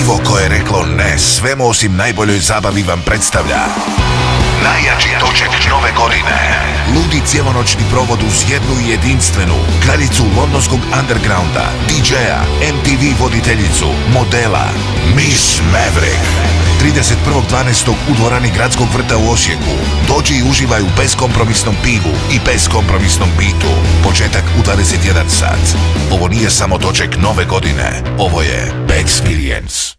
Pivo koje je reklo ne svemu osim najboljoj zabavi vam predstavlja najjači točak nove godine. Ludi cijelonoćni provod uz jednu jedinstvenu kraljicu londonskog undergrounda, DJ-a, MTV voditeljicu, modela, Miss Maverick. 31.12. u dvorani Gradskog vrta u Osijeku. Dođi i uživaj u beskompromisnom pivu i beskompromisnom bitu. Početak u 21 sat. Ovo nije samo doček nove godine, ovo je Experience.